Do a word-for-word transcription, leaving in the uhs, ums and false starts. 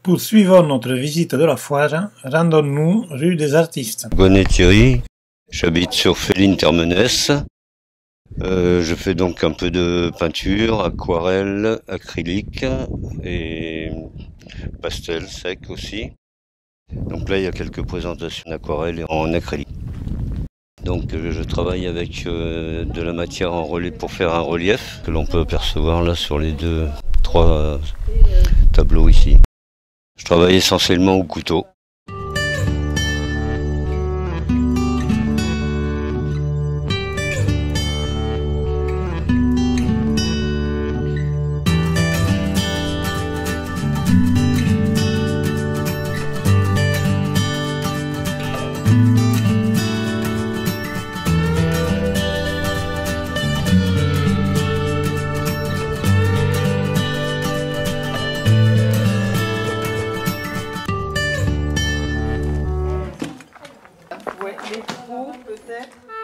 Poursuivons notre visite de la foire, rendons-nous rue des Artistes. Gonnet Thierry, j'habite sur Féline-Termenès. Euh, je fais donc un peu de peinture, aquarelle, acrylique et pastel sec aussi. Donc là il y a quelques présentations d'aquarelle et en acrylique. Donc je travaille avec euh, de la matière en relief pour faire un relief que l'on peut apercevoir là sur les deux, trois euh, tableaux ici. Je travaille essentiellement au couteau. Ouais, les trous peut-être.